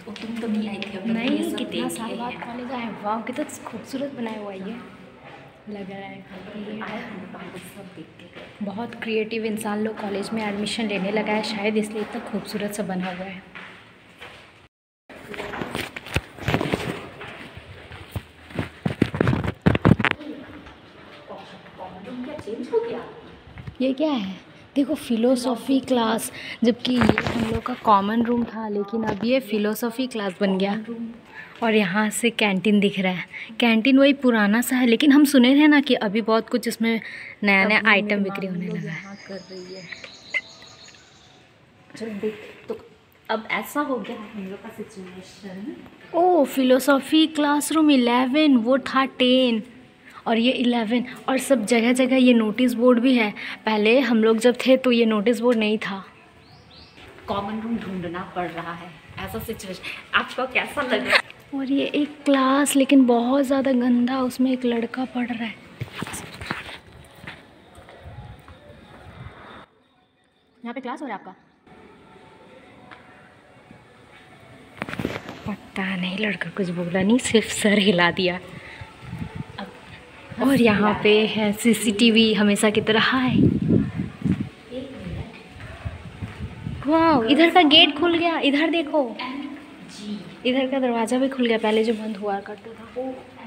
तुम तो नहीं आई थी अब नहीं, कितना साल बाद कॉलेज आए। वाह कितना खूबसूरत बनाया हुआ ये लग रहा है। बहुत क्रिएटिव इंसान लोग कॉलेज में एडमिशन लेने लगा है शायद, इसलिए इतना खूबसूरत सा बना हुआ है। ये क्या है? देखो फिलोसॉफी क्लास, जबकि ये हम लोग का कॉमन रूम था, लेकिन अब ये फिलोसॉफी क्लास बन गया। और यहाँ से कैंटीन दिख रहा है। कैंटीन वही पुराना सा है, लेकिन हम सुने थे ना कि अभी बहुत कुछ इसमें नया नया आइटम बिक्री होने लगा है। कर रही है चल देख तो अब ऐसा हो गया हम लोग का सिचुएशन। ओह फिलोसॉफी क्लासरूम 11, वो था 10 और ये 11। और सब जगह जगह ये नोटिस बोर्ड भी है। पहले हम लोग जब थे तो ये नोटिस बोर्ड नहीं था। कॉमन रूम ढूंढना पड़ रहा है, ऐसा सिचुएशन। आपको कैसा लगा? और ये एक क्लास, लेकिन बहुत ज़्यादा गंदा, उसमें एक लड़का पढ़ रहा है। यहाँ पे क्लास हो रहा है आपका? पता नहीं, लड़का कुछ बोला नहीं, सिर्फ सर हिला दिया। और यहाँ पे है सीसीटीवी हमेशा की तरह। हाय, वाह इधर का गेट खुल गया, इधर देखो, इधर का दरवाज़ा भी खुल गया, पहले जो बंद हुआ करता था।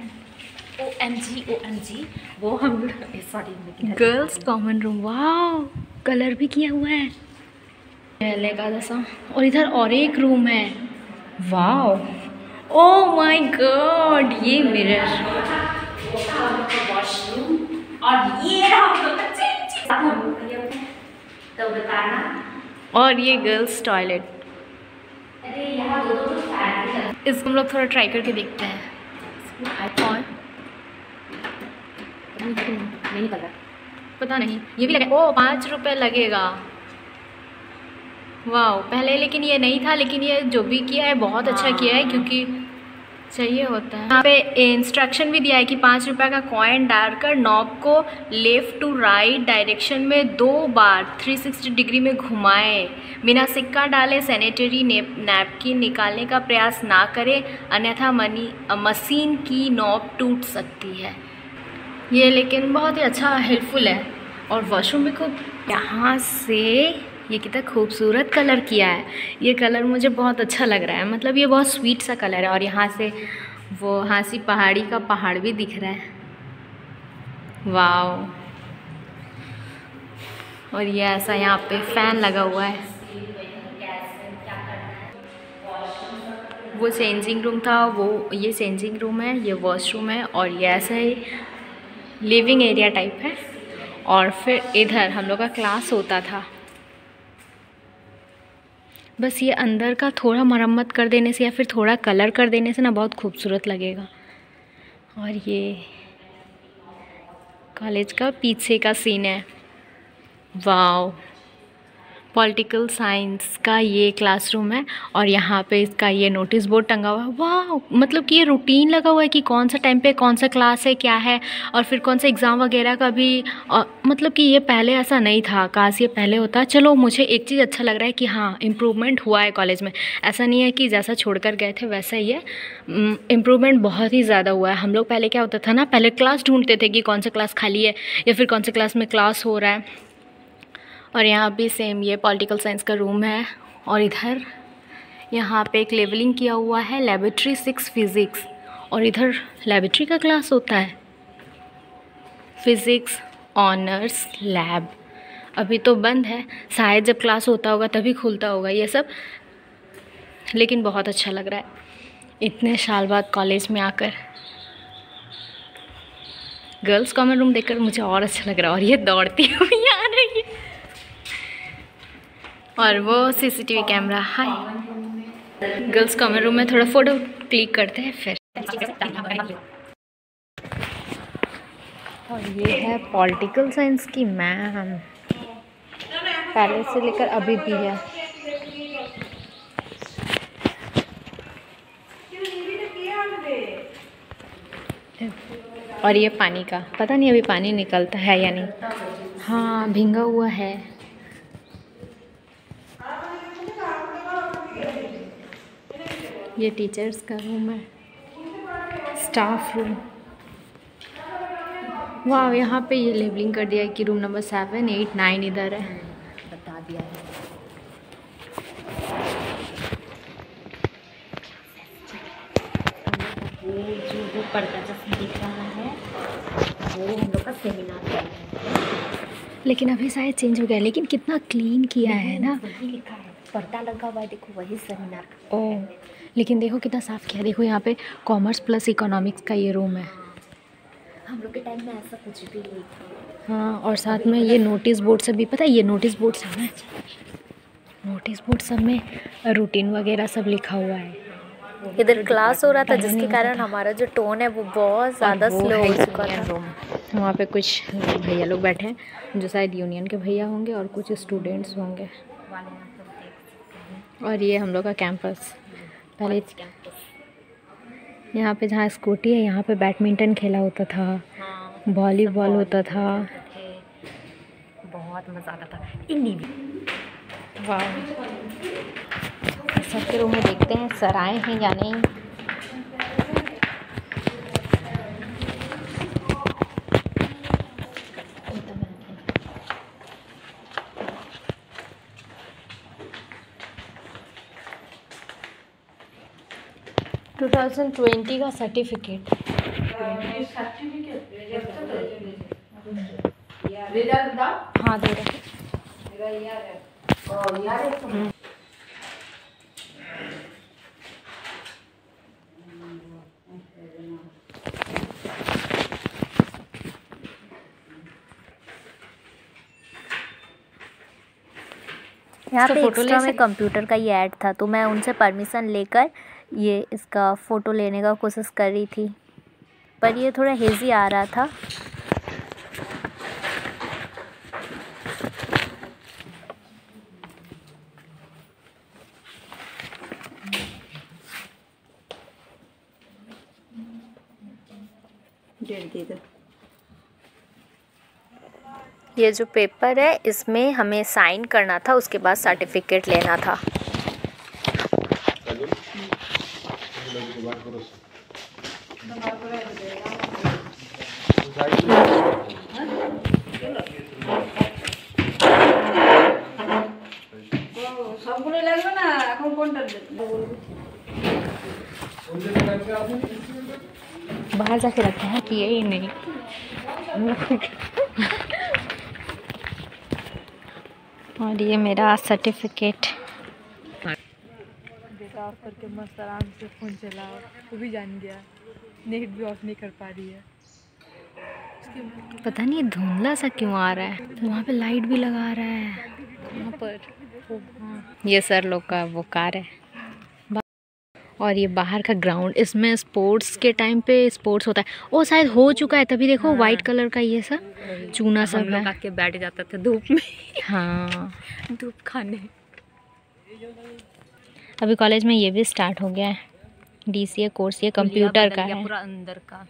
OMG वो हम सॉरी गर्ल्स कॉमन रूम। वाह कलर भी किया हुआ है पहले का जैसा। और इधर और एक रूम है। वाह ओह माय गॉड, ये मिरर। वॉशरूम और ये हम लोग तो बताना। और ये गर्ल्स टॉयलेट। अरे यहाँ दो इसको हम लोग थोड़ा ट्राई करके देखते हैं। और नहीं निकल रहा, पता नहीं, ये भी लगा। ओ 5 रुपये लगेगा। वाह पहले लेकिन ये नहीं था, लेकिन ये जो भी किया है बहुत अच्छा किया है, क्योंकि चाहिए होता है। यहाँ पे इंस्ट्रक्शन भी दिया है कि 5 रुपये का कॉइन डालकर नॉब को लेफ़्ट टू राइट डायरेक्शन में 2 बार 360 डिग्री में घुमाएं। बिना सिक्का डाले सैनिटरी नैपकिन निकालने का प्रयास ना करें, अन्यथा मशीन की नॉब टूट सकती है। ये लेकिन बहुत ही अच्छा हेल्पफुल है। और वॉशरूम भी खूब, यहाँ से ये कितना खूबसूरत कलर किया है। ये कलर मुझे बहुत अच्छा लग रहा है, मतलब ये बहुत स्वीट सा कलर है। और यहाँ से वो हांसी पहाड़ी का पहाड़ भी दिख रहा है। वाव। और ये ऐसा यहाँ पे फैन लगा हुआ है। वो चेंजिंग रूम था, वो ये चेंजिंग रूम है, ये वॉशरूम है। और ये ऐसा ही लिविंग एरिया टाइप है। और फिर इधर हम लोग का क्लास होता था। बस ये अंदर का थोड़ा मरम्मत कर देने से या फिर थोड़ा कलर कर देने से ना बहुत खूबसूरत लगेगा। और ये कॉलेज का पीछे का सीन है। वाव, पॉलिटिकल साइंस का ये क्लासरूम है। और यहाँ पे इसका ये नोटिस बोर्ड टंगा हुआ है। वाह, मतलब कि ये रूटीन लगा हुआ है कि कौन सा टाइम पे कौन सा क्लास है, क्या है, और फिर कौन सा एग्ज़ाम वगैरह का भी। मतलब कि ये पहले ऐसा नहीं था, काश ये पहले होता। चलो मुझे एक चीज़ अच्छा लग रहा है कि हाँ इम्प्रूवमेंट हुआ है कॉलेज में। ऐसा नहीं है कि जैसा छोड़ कर गए थे वैसा ही है, इम्प्रूवमेंट बहुत ही ज़्यादा हुआ है। हम लोग पहले क्या होता था ना, पहले क्लास ढूंढते थे कि कौन सा क्लास खाली है या फिर कौन सा क्लास में क्लास हो रहा है। और यहाँ भी सेम ये पॉलिटिकल साइंस का रूम है। और इधर यहाँ पे एक लेवलिंग किया हुआ है, लेबोरेटरी 6 फिज़िक्स। और इधर लेबोरेटरी का क्लास होता है, फिज़िक्स ऑनर्स लैब। अभी तो बंद है, शायद जब क्लास होता होगा तभी खुलता होगा ये सब। लेकिन बहुत अच्छा लग रहा है इतने साल बाद कॉलेज में आकर। गर्ल्स कॉमन रूम देखकर मुझे और अच्छा लग रहा है। और ये दौड़ती हुई आ रही है। और वो CCTV camera. Hi, girls common room में थोड़ा फ़ोटो क्लिक करते हैं फिर। और ये है पॉलिटिकल साइंस की मैम, पहले से लेकर अभी भी है। और ये पानी का, पता नहीं अभी पानी निकलता है या नहीं। हाँ भींगा हुआ है। ये टीचर्स का रूम है, स्टाफ रूम। वाह, यहाँ पे ये लेबलिंग कर दिया है कि रूम नंबर 7, 8, 9 इधर है। बता दिया है। वो पर्दा जैसा दिख रहा है वो हम लोग का सेमिनार है, लेकिन अभी शायद चेंज हो गया, लेकिन कितना क्लीन किया है ना। वही लिखा है, पर्दा लगा हुआ है, देखो वही सेमिनार का। ओह, लेकिन देखो कितना साफ़ किया। देखो यहाँ पे कॉमर्स प्लस इकोनॉमिक्स का ये रूम है। हम लोग के टाइम में ऐसा कुछ भी नहीं था। हाँ, और साथ में ये नोटिस बोर्ड सब भी, पता है ये नोटिस बोर्ड सब है, नोटिस बोर्ड सब में रूटीन वगैरह सब लिखा हुआ है। इधर क्लास हो रहा था जिसके कारण हमारा जो टोन है वो बहुत ज़्यादा स्लो हो चुका था। रूम वहाँ पे कुछ भैया लोग बैठे हैं जो शायद यूनियन के भैया होंगे और कुछ स्टूडेंट्स होंगे। और ये हम लोग का कैंपस। पहले यहाँ पे जहाँ स्कूटी है यहाँ पे बैडमिंटन खेला होता था, वॉलीबॉल होता था। बहुत मज़ा आता था। वाह, सबके रूम में देखते हैं सर आए हैं या नहीं। टू 2020 का सर्टिफिकेट। हाँ दे रहे। यहाँ पे एक्स्ट्रा में कंप्यूटर का ये ऐड था तो मैं उनसे परमिशन लेकर ये इसका फ़ोटो लेने का कोशिश कर रही थी, पर ये थोड़ा हेज़ी आ रहा था। ये जो पेपर है इसमें हमें साइन करना था, उसके बाद सर्टिफिकेट लेना था। बाहर जाके रखते हैं कि यही नहीं। और ये मेरा सर्टिफिकेट। बेटा ऑफ करके मस्त आराम से फ़ोन चलाओ, वो भी जान गया, नेट भी ऑफ नहीं कर पा रही है। पता नहीं धुंधला सा क्यों आ रहा है। वहाँ पे लाइट भी लगा रहा है वहाँ पर। ये सर लोग का वो कार है। और ये बाहर का ग्राउंड, इसमें स्पोर्ट्स के टाइम पे स्पोर्ट्स होता है। वो शायद हो चुका है तभी देखो वाइट कलर का ये सब चूना सब है। आके बैठ जाते थे धूप में। हाँ, धूप खाने। अभी कॉलेज में ये भी स्टार्ट हो गया है DCA कोर्स, ये कंप्यूटर का है। पूरा अंदर का।